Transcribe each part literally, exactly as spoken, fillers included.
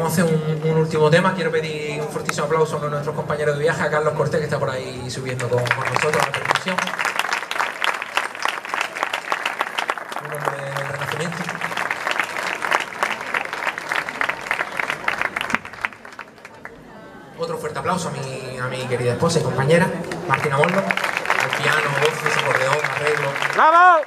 vamos a hacer un, un último tema. Quiero pedir un fortísimo aplauso a uno de nuestros compañeros de viaje, a Carlos Cortés, que está por ahí subiendo con, con nosotros a la percusión. Un hombre del Renacimiento. Otro fuerte aplauso a mi, a mi querida esposa y compañera, Martina Mollo, al piano, voces, acordeón, arreglo. ¡Bravo!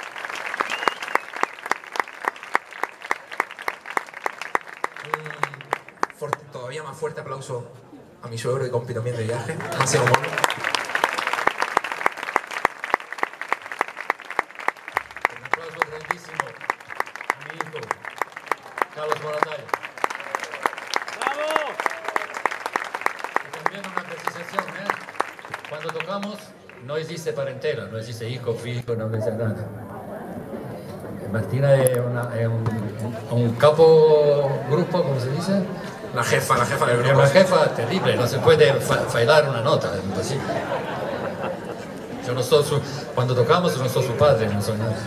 Un fuerte, todavía más fuerte aplauso a mi suegro y compi también de viaje, Máximo Mollo. Un aplauso grandísimo a mi hijo, Carlos Moratalla. ¡Bravo! Y también una precisación, ¿eh? Cuando tocamos, no existe parentela, no existe hijo, figlio, no existe nada. Martina es, una, es un, un capo grupo, ¿cómo se dice? La jefa, la jefa del Es grupo. una jefa terrible, no se puede fa fallar una nota, es imposible. Yo no soy su, cuando tocamos no soy su padre, no soy nada.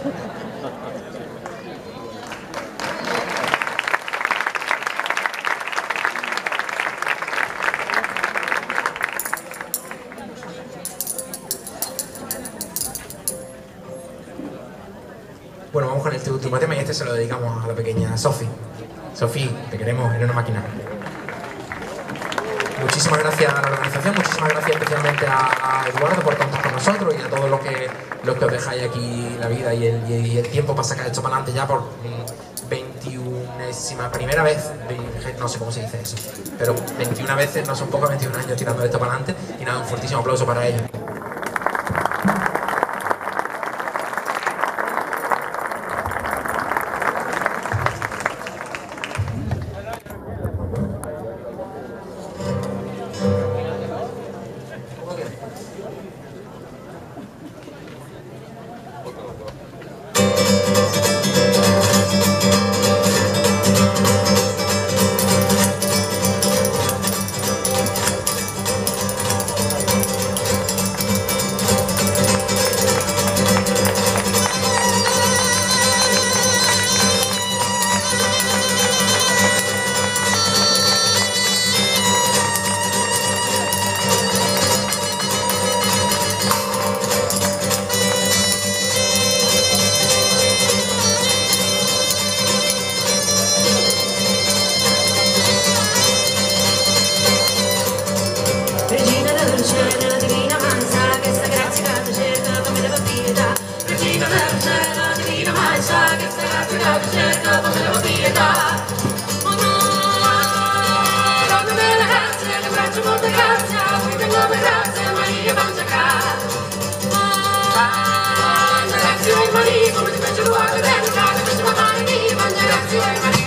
Bueno, vamos con este último tema y este se lo dedicamos a la pequeña Sofi. Sofi, te queremos, eres una máquina. Muchísimas gracias a la organización, muchísimas gracias especialmente a, a Eduardo por contar con nosotros y a todos los que, los que os dejáis aquí la vida y el, y el tiempo para sacar esto para adelante ya por mm, veintiunésima primera vez, no sé cómo se dice eso, pero veintiuna veces, no son pocos, veintiún años tirando esto para adelante y nada, un fuertísimo aplauso para ellos. Maria, come ti piace l'uomo, bene, cara, invece mamma mia, mangia grazie, Maria.